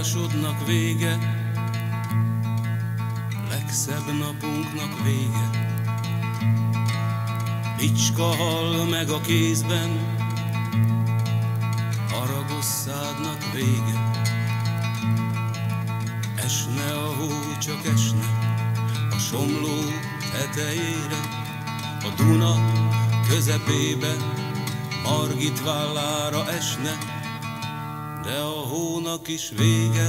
Halásodnak vége, legszebb napunknak vége. Bicska hal meg a kézben, Aragosszádnak vége. Esne a hó, csak esne a Somló tetejére, a Duna közepébe, Margit vállára esne, de a hónak is vége.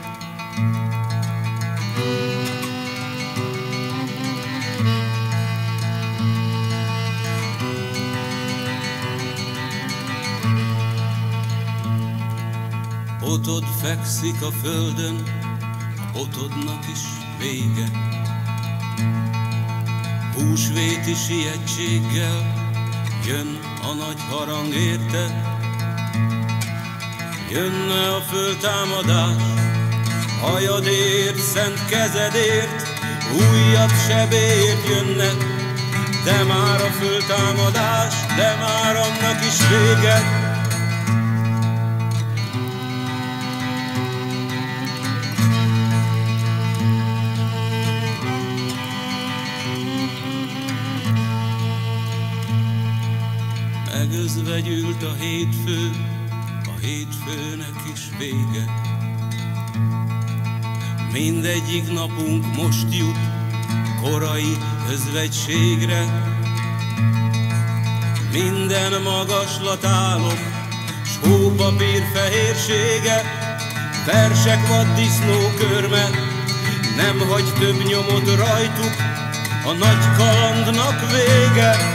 Botod fekszik a földön, a botodnak is vége. Húsvéti sietséggel jön a nagy harang érte, jönne a föltámadás, hajadért, szent kezedért, újabb sebéért jönne, de már a föltámadás, de már annak is vége. Megözvegyült a hétfőnek is vége. Mindegyik napunk most jut korai özvegységre. Minden magaslat álom, s hópapír fehérsége, versek vaddisznó körme, nem hagy több nyomot rajtuk, a nagy kalandnak vége.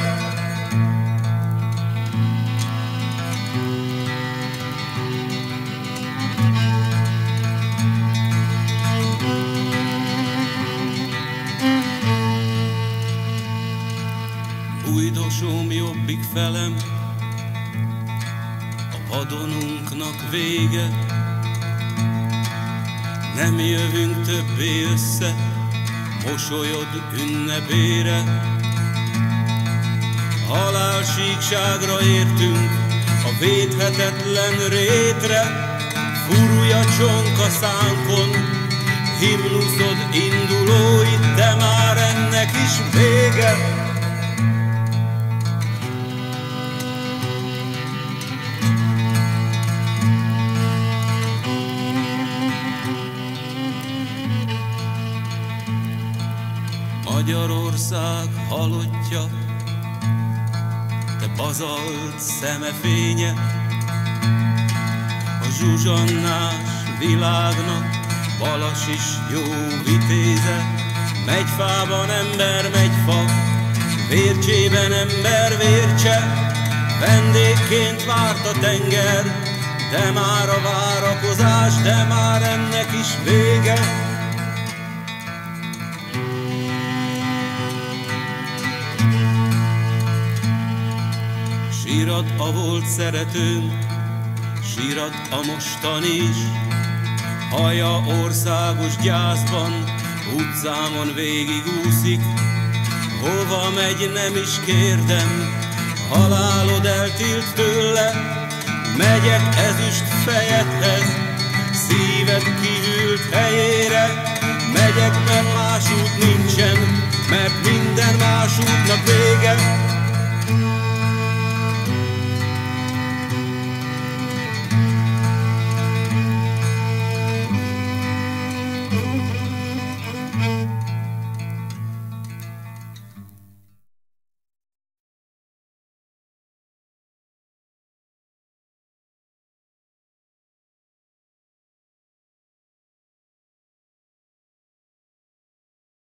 Bújdosom jobbik felem, a padonunknak vége. Nem jövünk többé össze, mosolyod ünnepére. Halálsíkságra értünk, a védhetetlen rétre. Fúrj a csonk a szánkon, himnuszod indulóit, de már ennek is vége. Magyarország halottja, te bazalt szemefénye, a zsuzsannás világnak Balas is jó vitéze. Megy fában ember, megy fa, vércsében ember vércse, vendégként várt a tenger, de már a várakozás, de már ennek is vége. Sírad a volt szeretőnk, sírad a mostani is, haja országos gyászban, utcámon végigúszik. Hova megy, nem is kérdem, halálod eltilt tőle. Megyek ezüst fejedhez, szíved kihűlt helyére. Megyek, mert más út nincsen, mert minden más útnak vége.